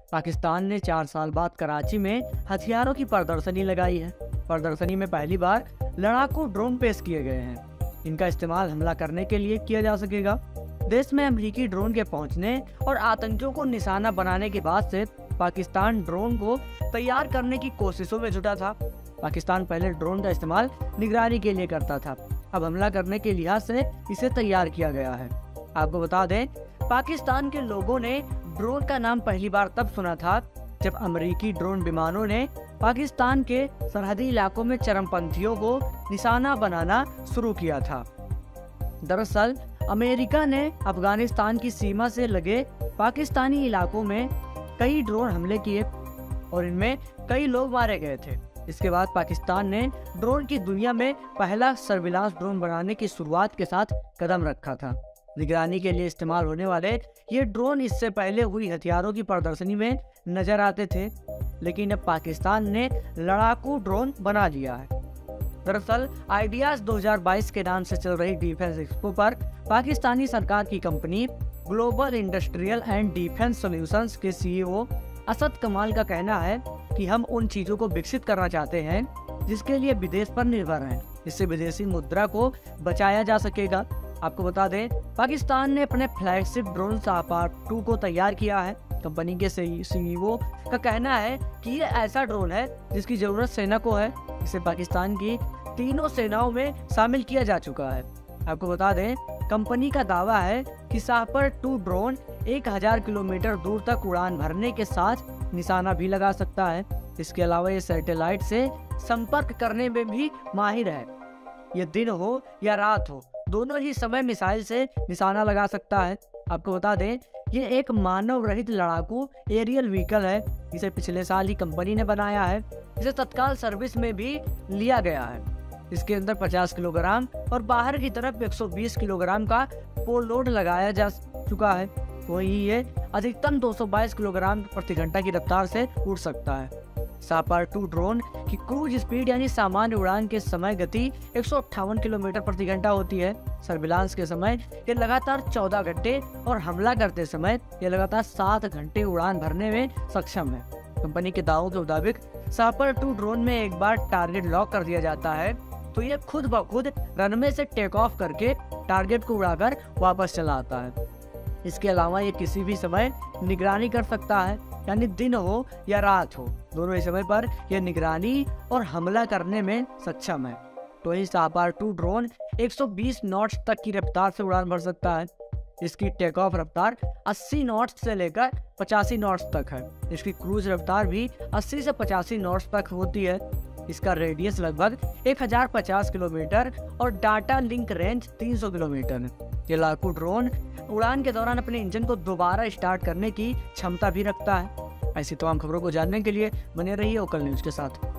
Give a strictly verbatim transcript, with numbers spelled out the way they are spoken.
पाकिस्तान ने चार साल बाद कराची में हथियारों की प्रदर्शनी लगाई है। प्रदर्शनी में पहली बार लड़ाकू ड्रोन पेश किए गए हैं। इनका इस्तेमाल हमला करने के लिए किया जा सकेगा। देश में अमेरिकी ड्रोन के पहुंचने और आतंकियों को निशाना बनाने के बाद से पाकिस्तान ड्रोन को तैयार करने की कोशिशों में जुटा था। पाकिस्तान पहले ड्रोन का इस्तेमाल निगरानी के लिए करता था, अब हमला करने के लिहाज से इसे तैयार किया गया है। आपको बता दें, पाकिस्तान के लोगों ने ड्रोन का नाम पहली बार तब सुना था जब अमेरिकी ड्रोन विमानों ने पाकिस्तान के सरहदी इलाकों में चरमपंथियों को निशाना बनाना शुरू किया था। दरअसल अमेरिका ने अफगानिस्तान की सीमा से लगे पाकिस्तानी इलाकों में कई ड्रोन हमले किए और इनमें कई लोग मारे गए थे। इसके बाद पाकिस्तान ने ड्रोन की दुनिया में पहला सर्विलांस ड्रोन बनाने की शुरुआत के साथ कदम रखा था। निगरानी के लिए इस्तेमाल होने वाले ये ड्रोन इससे पहले हुई हथियारों की प्रदर्शनी में नजर आते थे, लेकिन अब पाकिस्तान ने लड़ाकू ड्रोन बना लिया है। दरअसल आइडियाज दो हज़ार बाईस के नाम से चल रही डिफेंस एक्सपो पर पाकिस्तानी सरकार की company global industrial and defence solutions के सीईओ असद कमाल का कहना है कि हम उन चीजों को विकसित करना चाहते हैं जिसके लिए विदेश पर निर्भर हैं। इससे विदेशी मुद्रा को बचाया जा सकेगा। आपको बता दें, पाकिस्तान ने अपने फ्लैगशिप ड्रोन शाहपार टू को तैयार किया है। कंपनी के सीईओ का कहना है कि ये ऐसा ड्रोन है जिसकी जरूरत सेना को है। इसे पाकिस्तान की तीनों सेनाओं में शामिल किया जा चुका है। आपको बता दें, कंपनी का दावा है कि शाहपार टू ड्रोन एक हज़ार किलोमीटर दूर तक उड़ान भरने के साथ निशाना भी लगा सकता है। इसके अलावा ये सैटेलाइट से संपर्क करने में भी माहिर है। ये दिन हो या रात हो, दोनों ही समय मिसाइल से निशाना लगा सकता है। आपको बता दें, ये एक मानव रहित लड़ाकू एरियल व्हीकल है। इसे पिछले साल ही कंपनी ने बनाया है। इसे तत्काल सर्विस में भी लिया गया है। इसके अंदर पचास किलोग्राम और बाहर की तरफ एक सौ बीस किलोग्राम का पेलोड लगाया जा चुका है। वही ये अधिकतम दो सौ बाईस किलोग्राम प्रति घंटा की रफ्तार से उड़ सकता है। शाहपार टू ड्रोन की क्रूज स्पीड यानी सामान्य उड़ान के समय गति एक सौ अट्ठावन किलोमीटर प्रति घंटा होती है। सर्विलांस के समय ये लगातार चौदह घंटे और हमला करते समय ये लगातार सात घंटे उड़ान भरने में सक्षम है। कंपनी के दावों के मुताबिक शाहपार टू ड्रोन में एक बार टारगेट लॉक कर दिया जाता है तो ये खुद ब खुद रनवे से टेक ऑफ करके टारगेट को उड़ाकर वापस चला आता है। इसके अलावा ये किसी भी समय निगरानी कर सकता है, यानी दिन हो या रात हो, दोनों ही समय पर यह निगरानी और हमला करने में सक्षम है। तो ये शाहपार टू ड्रोन एक सौ बीस नॉट्स तक की रफ्तार से उड़ान भर सकता है। इसकी टेक ऑफ रफ्तार अस्सी नॉट्स से लेकर पचासी नॉट्स तक है। इसकी क्रूज रफ्तार भी अस्सी से पचासी नॉट्स तक होती है। इसका रेडियस लगभग एक हज़ार पचास किलोमीटर और डाटा लिंक रेंज तीन सौ किलोमीटर है। ये लड़ाकू ड्रोन उड़ान के दौरान अपने इंजन को दोबारा स्टार्ट करने की क्षमता भी रखता है। ऐसी तमाम खबरों को जानने के लिए बने रहिए ओकल न्यूज के साथ।